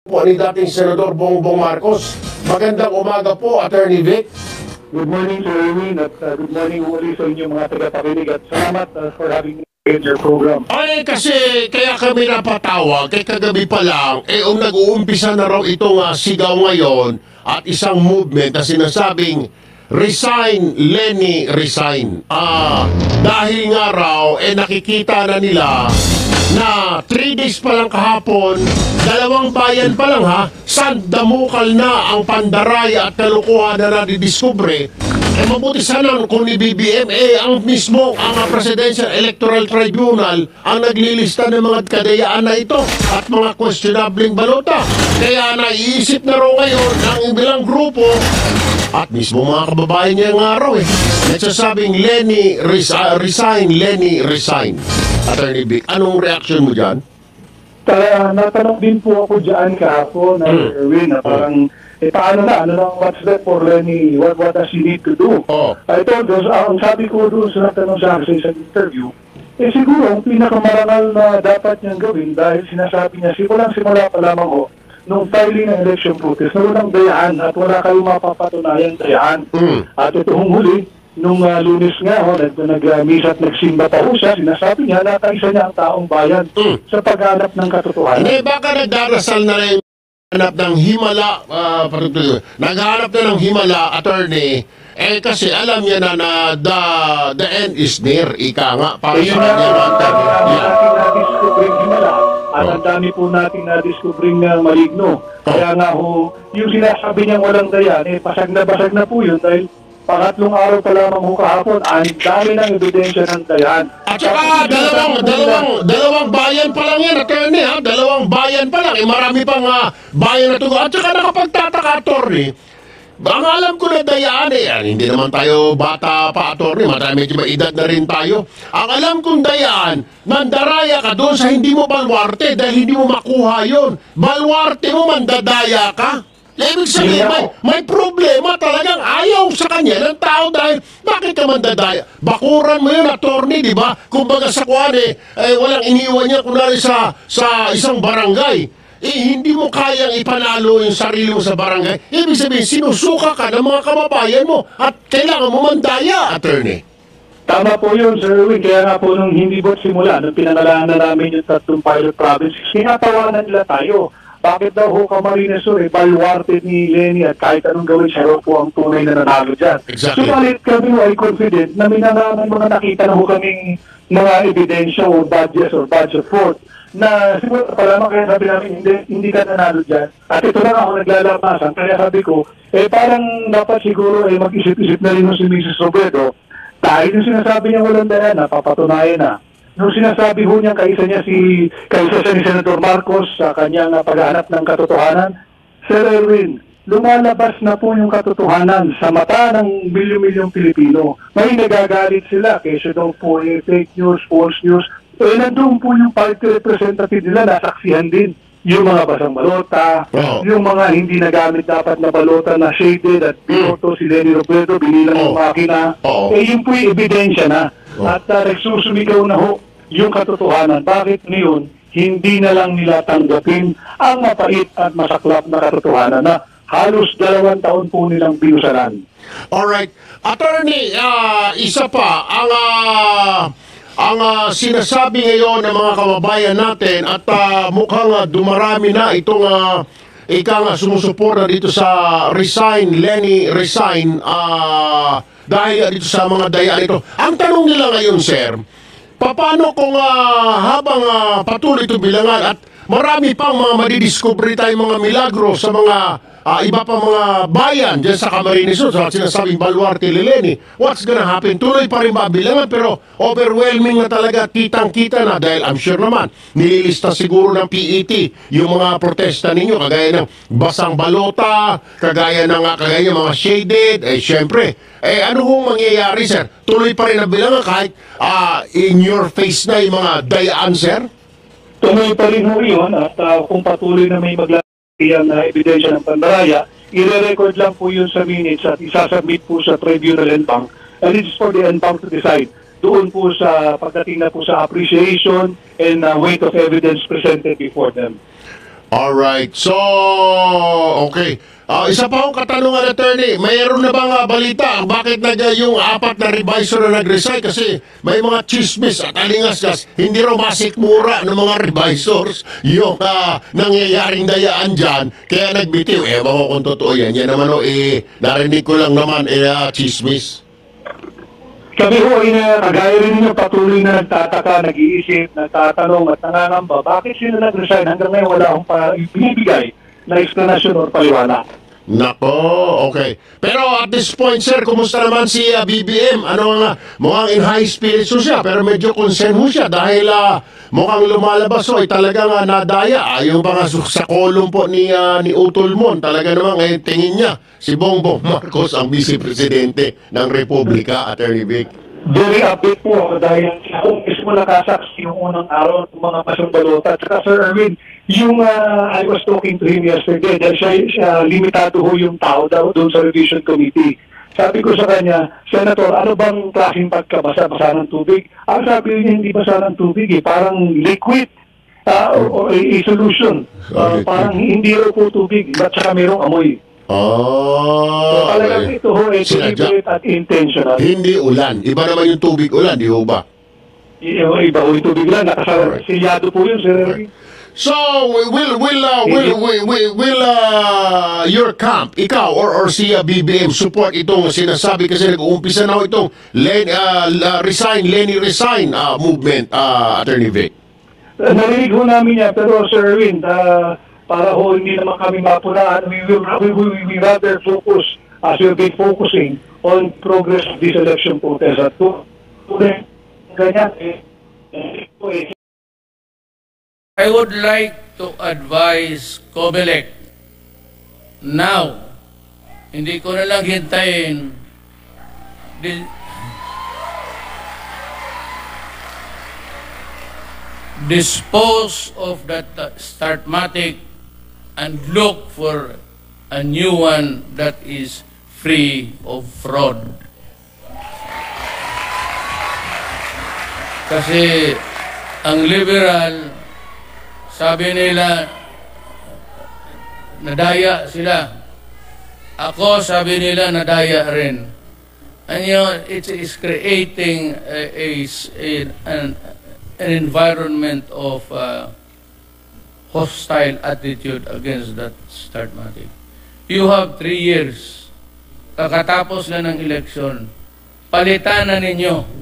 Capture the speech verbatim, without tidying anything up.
po ni dating Senador Bongbong Marcos. Magandang umaga po, Attorney Vic. Good morning, Sir Erwin, at uh, good morning uli sa inyong mga tagapakinig at salamat uh, for having me in your program. Ay, kasi kaya kami napatawag, kay kagabi pa lang, eh, um, nag-uumpisa na raw itong uh, sigaw ngayon at isang movement na sinasabing resign, Lenny, resign. Ah, dahil nga raw, eh, nakikita na nila na three days pa lang kahapon, dalawang bayan pa lang ha, sandamukal na ang pandaraya at kalukuhan na nadidiskubre. Eh mabuti sana kung ni B B M, eh ang mismo, ang uh, Presidential Electoral Tribunal ang naglilista ng mga kadayaan na ito at mga questionabling balota. Kaya naiisip na raw ngayon ng ilang grupo at mismo mga kababayan niya ng araw eh. Nagsasabing Lenny res uh, resign, Lenny resign. Attorney Vic, anong reaction mo dyan? Tara, natanong din po ako dyan kahapon, na mm. Erwin, na parang, eh paano na, ano lang, what's that for Lenny, what, what does he need to do? Oh. I told us, uh, ang sabi ko doon sa natanong sa akin sa interview, eh siguro, ang pinakamarangal na dapat niyang gawin dahil sinasabi niya, simulang simula pa lamang ho, nung filing ng election protest, na walang dayaan at wala kayong mapapatunayang dayaan. Mm. At itong huli, nung uh, Lunes nga, oh, nag-misa at nagsimba pa ho siya, sinasabi niya na kaisa niya ang taong bayan mm. sa paghanap ng katotohanan. Hindi, baka nagdarasal na rin naghanap ng himala, uh, naghanap na ng himala, attorney, eh kasi alam niya na na the, the end is near, ika nga, para sa kanya naman. Natin na-discovering himala at ang dami po natin na-discovering uh, maligno. Kaya nga ho, yung sinasabi niyang walang dayan, eh pasag na basag na po yun dahil pangatlong araw pa lamang ho kahapon, ang dami ng ebidensya ng dayan. At saka dalawang, dalawang, dalawang bayan pa lang yan, attorney, ha? Dalawang bayan pa lang. Eh, marami pang uh, bayan na ito. At saka nakapagtataka, attorney, ang alam ko na dayaan, eh, yan, hindi naman tayo bata pa, attorney, marami may edad na rin tayo. Ang alam kong dayaan, mandaraya ka doon sa hindi mo balwarte dahil hindi mo makuha yon. Balwarte mo, mandadaya ka. Ibig sabihin, may, may problema talagang ayaw sa kanya ng tao dahil bakit ka mandadaya? Bakuran mo yun, attorney, di ba? Kumbaga sa kuwan eh, eh, walang iniwan niya kunwari sa, sa isang barangay. Eh, hindi mo kayang ipanalo yung sarili mo sa barangay. Ibig sabihin, sinusuka ka ng mga kababayan mo at kailangan mo mandaya, attorney. Tama po yun, Sir Erwin. Kaya nga po nung hindi po simula, nung pinangalaan na namin yung tatlong pilot provinces, tinatawanan nila tayo. Bakit daw ho Camarines Sur, eh, baluarte ni Lenny at kahit anong gawin siya raw po ang tunay na nanalo dyan. Exactly. Subalit kami ay confident na may mga nakita na ho kaming mga ebidensya o badges or badge of fraud na siguro pa lamang kaya sabi namin hindi, hindi ka nanalo dyan. At ito lang ako naglalabasan. Kaya sabi ko, eh parang dapat siguro eh, mag-isip-isip na rin si Missus Robredo dahil yung sinasabi niya walang daya na papatunayan na. Nung sinasabi ho niya, kaisa niya si, kaisa siya ni Senator Marcos sa kanyang uh, paghahanap ng katotohanan, Sir Erwin, lumalabas na po yung katotohanan sa mata ng milyon-milyong Pilipino. May nagagalit sila, kaysa daw po eh, fake news, false news, eh nandun po yung party representative nila, nasaksihan din. Yung mga basang balota, oh. yung mga hindi nagamit dapat na balota na shaded at piloto, mm. si Lenny Robredo, binilang oh. ng makina, oh. eh yun po yung ebidensya na. Oh. At uh, nagsusumigaw na ho yung katotohanan. Bakit ngayon, hindi na lang nila tanggapin ang mapait at masaklap na katotohanan na halos dalawang taon po nilang binusalan. Alright. Attorney, uh, isa pa, ang uh, ang uh, sinasabi ngayon ng mga kababayan natin at uh, mukhang uh, dumarami na itong uh, ika nga sumusuporta dito sa resign, Lenny resign, uh, dahil dito sa mga dayaan ito. Ang tanong nila ngayon, sir, paano kung uh, habang uh, patuloy ito bilangan at marami pang mga madidiscovery tayong mga milagro sa mga uh, iba pa mga bayan dyan sa Camarines Sur, sa sinasabing baluarte ni Lenny, what's gonna happen? Tuloy pa rin ba bilangan pero overwhelming na talaga, kitang-kita na dahil I'm sure naman, nililista siguro ng P E T yung mga protesta ninyo, kagaya ng basang balota, kagaya ng kagaya ng mga shaded, eh syempre, eh ano hong mangyayari, sir? Tuloy pa rin na bilangan kahit uh, in your face na yung mga dayaan, sir? Tuloy pa rin ho yun at uh, kung patuloy na may maglalagay ang uh, ebidensya ng pandaraya, i-record lang po yun sa minutes at isasubmit po sa tribunal and bank. And it is for the N bank to decide. Doon po sa pagdating na po sa appreciation and uh, weight of evidence presented before them. Alright. So, okay. Ah, isa pa akong katanungan, attorney. Mayroon na bang ah, balita? Bakit nag, ah, yung apat na revisor na nag-resign? Kasi may mga chismis at alingasgas. Hindi raw masikmura ng mga revisors yung ah, nangyayaring dayaan dyan. Kaya nagbitiw. Ewan ko kung totoo yan. Yan naman o, eh, narinig ko lang naman, eh, ah, chismis. Kami ho ay na, kagaya rin ninyo patuloy na nagtataka, nag-iisip, nagtatanong at nangangamba, bakit sila nag-resign? Hanggang ngayon wala akong pa binibigay na explanation or paliwanag. Nako, okay. Pero at this point, sir, kumusta naman si uh, B B M? Ano nga, mukhang in high spirits ho siya, pero medyo concern ho siya dahil uh, mukhang lumalabas ho, ay talagang uh, nadaya. Ayaw pa nga sa kolong po ni, uh, ni Utulmon, talaga naman ngayon tingin niya si Bongbong Marcos ang vice-presidente ng Republika, Attorney Vic. Very update po dahil siya kung mismo nakasaksi yung unang araw ng mga pasong balota. At saka Sir Erwin, yung uh, I was talking to him yesterday dahil siya, siya limitado ho yung tao daw doon sa revision committee. Sabi ko sa kanya, Senator, ano bang klaseng pagkabasa? Basa ng tubig? Ang sabi niya, hindi basa ng tubig eh, parang liquid uh, o, o a, a solution. Uh, parang hindi raw po tubig, at saka mayroong amoy. Oh, So, talagang okay. ito ho ay Sinadya. deliberate at intentional. Hindi ulan. Iba naman yung tubig ulan, di ho ba? I- Iba ho yung tubig lang, nakasiyado po yun, Sir Erwin. So, will will uh, will will will, will uh, your camp, ikaw or or si uh, B B M support itong sinasabi kasi nag-uumpisa na ho itong Len, uh, uh, resign Lenny resign uh, movement, uh, Attorney Vic. Uh, Narinig ho namin yan, pero Sir Erwin, uh, para ho hindi naman kami mapunaan, we will we, we, we rather focus as we've been focusing on progress of this election protest. At to, tunay, ganyan eh, eh, eh, I would like to advise COMELEC now, hindi ko na lang hintayin, di, dispose of that uh, Startmatic and look for a new one that is free of fraud. Kasi ang liberal, sabi nila, nadaya sila. Ako, sabi nila, nadaya rin. And you know, it is creating a, a, a, an, an environment of uh, hostile attitude against that Startmatic. You have three years. Kakatapos na ng eleksyon. Palitan na ninyo